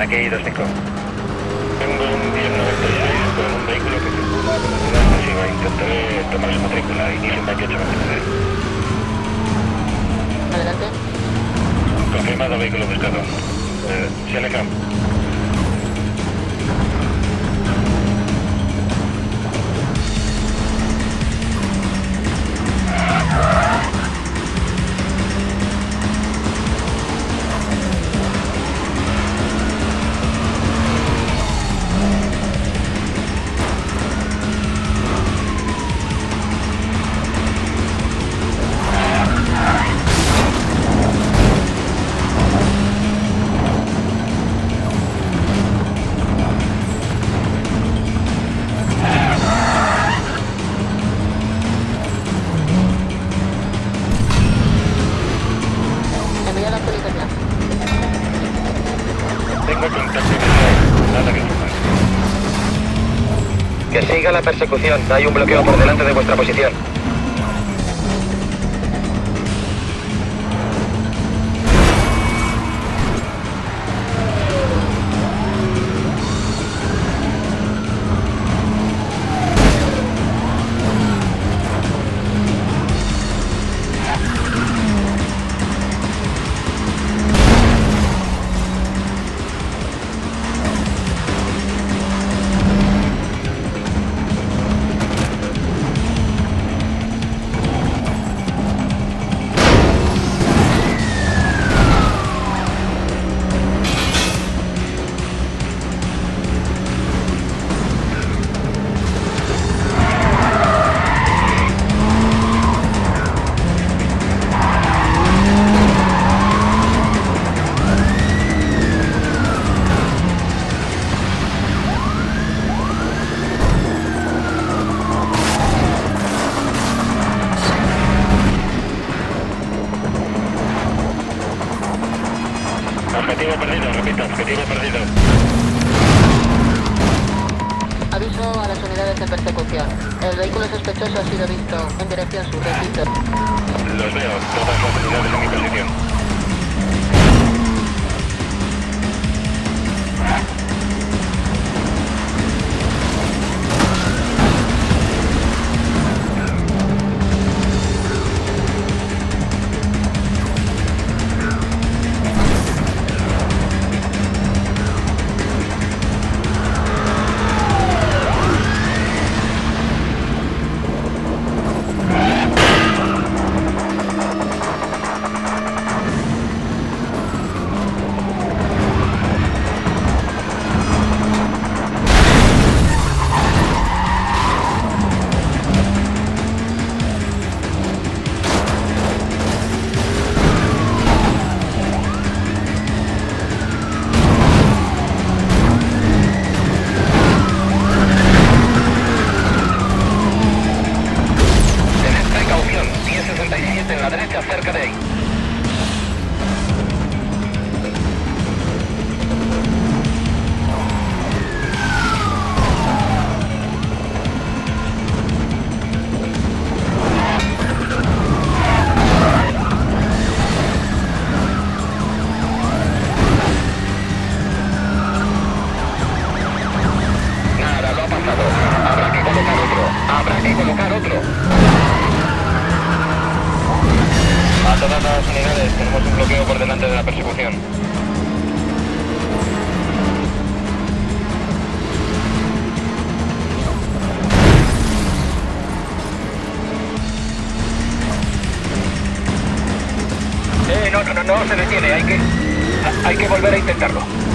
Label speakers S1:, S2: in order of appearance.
S1: aquí 25. Tengo un 1096 con un vehículo que circula a velocidad excesiva. Intentaré tomar su matrícula. Inicio en 2893.
S2: Adelante.
S1: Confirmado vehículo buscado. Seneca.
S2: Envía la actualización.
S1: Tengo contacto visual. Nada que informar.
S3: Que siga la persecución. Hay un bloqueo por delante de vuestra posición.
S1: Objetivo perdido, repito, objetivo perdido.
S2: Aviso a las unidades de persecución. El vehículo sospechoso ha sido visto en dirección sur de Twitter.
S1: Los veo, todas las unidades en mi posición. En la derecha, cerca de ahí. Nada, lo ha pasado. Habrá que colocar otro. Habrá que colocar otro. A todas las unidades, tenemos un bloqueo por delante de la persecución. No se detiene, hay que volver a intentarlo.